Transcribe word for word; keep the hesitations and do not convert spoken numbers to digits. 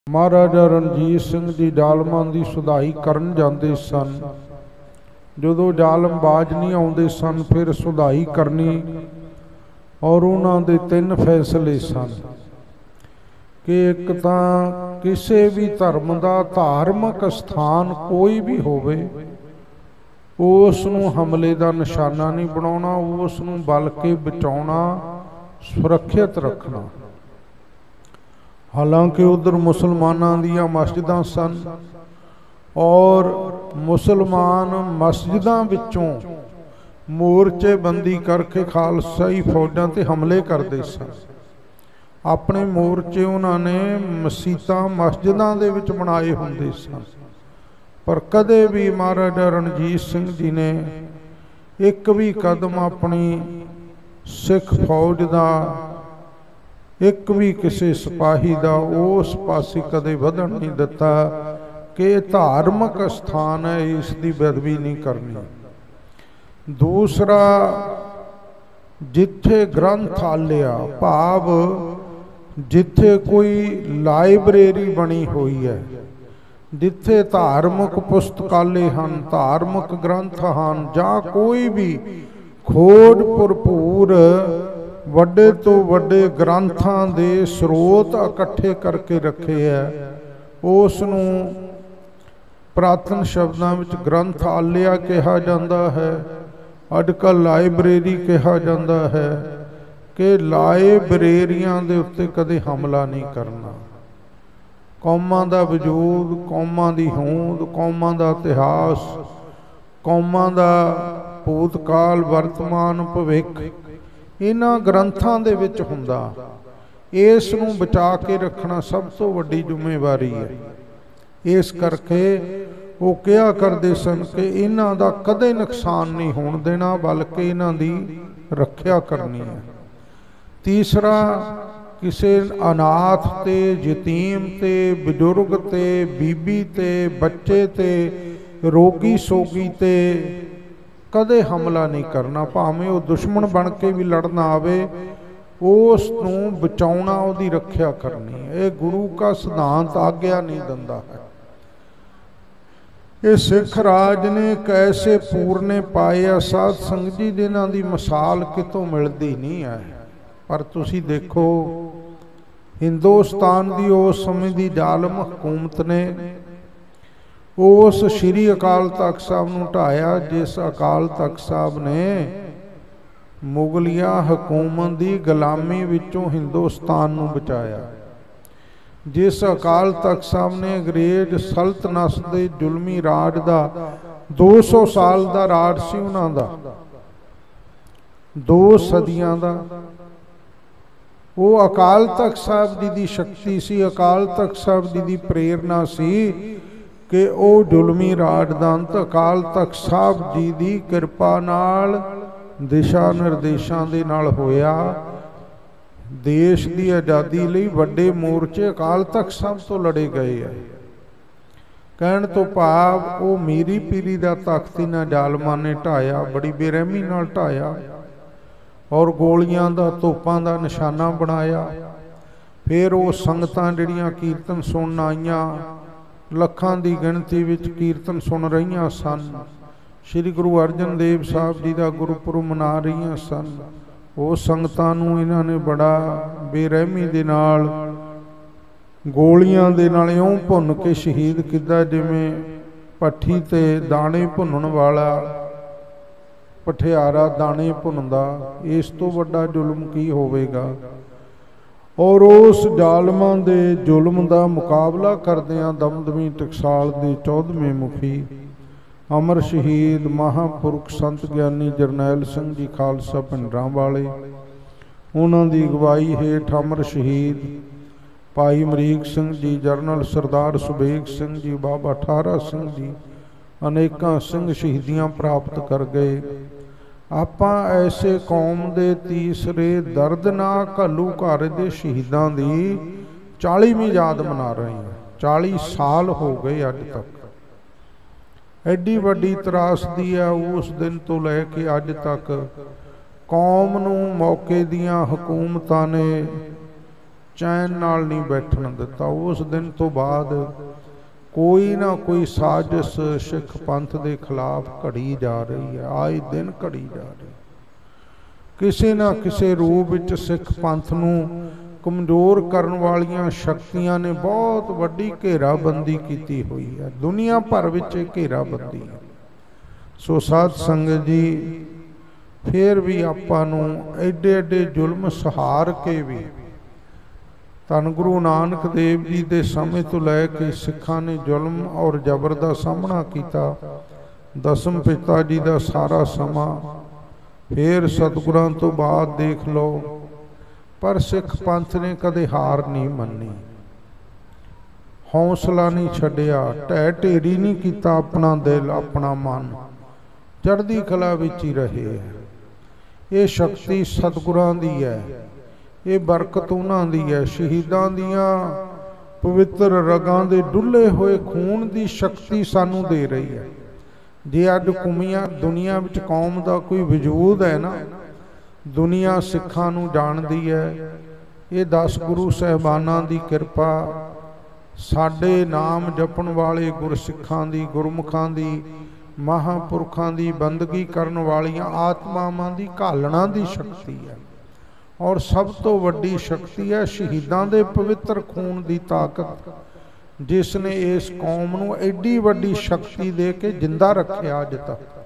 महाराजा रणजीत सिंह जी जालमां की सुधाई करन जाते सन। जदों जालमबाज नहीं आउंदे सन फिर सुधाई करनी और उन्हां दे तीन फैसले सन कि एक तां किसी भी धर्म का धार्मिक स्थान कोई भी होवे उस नूं हमले का निशाना नहीं बनाउणा, उस नूं बल्कि बचाउणा, सुरक्षित रखना। हालांकि उधर मुसलमानां दीयां मस्जिदां सन और मुसलमान मस्जिदां विचों मोर्चेबंदी करके खालसाई फौजां ते हमले करते सन। अपने मोर्चे उन्होंने मसीतां मस्जिदां दे विच बनाए हुंदे सन, पर कदे भी महाराजा रणजीत सिंह जी ने एक भी कदम अपनी सिख फौज का एक भी किसी सिपाही का उस पासे कदे वधण नहीं दिता कि धार्मिक स्थान है, इसकी बेदबी नहीं करनी। दूसरा, जिथे ग्रंथालय भाव जिथे कोई लाइब्रेरी बनी हुई है, जिथे धार्मिक पुस्तकालय हैं, धार्मिक ग्रंथ हैं, जां कोई भी खोज भरपूर वड्डे तो वड्डे ग्रंथां दे स्रोत इकट्ठे करके रखे है, उसनूं पुरातन शब्दां विच ग्रंथालय कहा जाता है, अजकल लाइब्रेरी कहा जाता है। कि लाइब्रेरियां दे उत्ते कदे हमला नहीं करना। कौमां दा वजूद, कौमां दी होंद, कौमां दा इतिहास, कौमां दा भूतकाल, वर्तमान, भविख इन्हां ग्रंथां दे विच हुंदा। इस नूं बचा के रखना सब तो वड्डी जिम्मेवारी है। इस करके वो कहा करते सन कि इन्हां दा कदे नुकसान नहीं होण देना, बल्कि इन्हां दी रखिया करनी है। तीसरा, किसी अनाथ ते, यतीम ते, बजुर्ग ते, बीबी ते, बच्चे ते, रोगी सोगी ते कदे हमला नहीं करना। भावें वो दुश्मन बन के भी लड़ना आवे, उस नूं बचाउणा, उहदी रखिया करनी है। ये गुरु का सिद्धांत आग्या नहीं दिंदा है। ये सिख राज ने कैसे पूरने पाए आ साध संगत जी, जिन्हां दी मिसाल कितों मिलदी नहीं है। पर तुसी देखो, हिंदुस्तान की उस समय की जालम हुकूमत ने उस श्री अकाल तख्त साहब नूं ढाया, जिस अकाल तख्त साहब ने मुगलिया हुकूमत की गुलामी विचों हिंदुस्तान नूं बचाया। जिस अकाल तख्त साहब ने अंग्रेज सल्तनत के जुलमी राज का दो सौ साल का राज सी, उन्हां दा दो सदियां का, वो अकाल तख्त साहब जी की शक्ति सी, अकाल तख्त साहब जी की प्रेरणा सी कि वो जुलमी राज दा अंत अकाल तख्त साहब जी की किरपा नाल, दिशा निर्देशों के नाल होया। देश की आज़ादी लई वड्डे मोर्चे अकाल तख्त साहब तो लड़े गए है। कहण तो भाव वो मीरी पीरी का तख्त इन्हां जालमां ने ढाया, बड़ी बेरहमी नाल ढाया और गोलियां दा, तोपां दा निशाना बनाया। फिर वो संगतां जिहड़ियां कीर्तन सुनन आईयां, लखां दी गिणती विच कीर्तन सुन रहीआं सन, श्री गुरु अर्जन देव साहब जी का गुरपुरब मना रहीआं सन। वो संगतां नूं इन्हां ने बड़ा बेरहमी दे नाल गोलियां दे नाल इउं भुन के शहीद किया, जिवें भट्ठी ते दाणे भुनण वाला पठियारा दाणे भुनदा। इस तो वड्डा जुल्म की होवेगा। और उस जालमां दे जुल्म का मुकाबला करदिआं दमदमी टकसाल दे चौदहवें मुखी अमर शहीद महापुरख संत ज्ञानी जरनैल सिंह जी खालसा पिंडरां वाले, उन्हां दी अगवाई हेठ अमर शहीद भाई अमरीक सिंह जी, जरनल सरदार सुबेग सिंह जी, बाबा ठारा सिंह जी अनेकां सिंह शहीदियां प्राप्त कर गए। आपां ऐसे कौम दे तीसरे दर्दनाक घल्लूघारे दे शहीदां दी चालीवीं याद मना रहे हैं। चाली साल हो गए अज तक। एडी वड्डी त्रासदी है उस दिन तो लैके अज तक कौम नूं मौके दियां हुकूमतां ने चैन नाल नहीं बैठन दिता। उस दिन तो बाद कोई ना कोई साजिश सिख पंथ के खिलाफ घड़ी जा रही है, आए दिन घड़ी जा रही। किसी ना किसी रूप विच सिख पंथ नूं कमज़ोर करन वालियां शक्तियां ने बहुत वड्डी घेराबंदी की हुई है, दुनिया भर विच घेराबंदी है। सो साध संगत जी, फिर भी आपां नूं एडे एडे जुल्म सहार के भी धन गुरु नानक देव जी के समय तो लैके सिखां ने जुल्म और जबर का सामना किया। दसम पिता जी का सारा समा, फिर सतगुरां तो बाद देख लो, पर सिख पंथ ने कदे हार नहीं मन्नी, हौसला नहीं छड्डिया, ढह ढेरी नहीं किया अपना दिल अपना मन, चढ़दी कला विच ही रहे है। ये शक्ति सतगुरां दी है, ये बरकत उन्हां दी है। शहीदां दियां पवित्र रगां दे डुले हुए खून की शक्ति सानू दे रही है। जे अज कुमिया दुनिया विच कौम का कोई वजूद है ना, दुनिया सिखां नू जानदी है। ये दस गुरु साहिबानां दी किरपा, साडे नाम जपण वाले गुरसिखां दी, गुरमुखां दी, महापुरखां दी बंदगी करन वालियां आत्मावां दी घालना दी शक्ति है। और सब तो वड्डी शक्ति है शहीदां दे पवित्र खून की ताकत, जिसने इस कौम नूं एडी वड्डी शक्ति दे के जिंदा रखिया अज तक।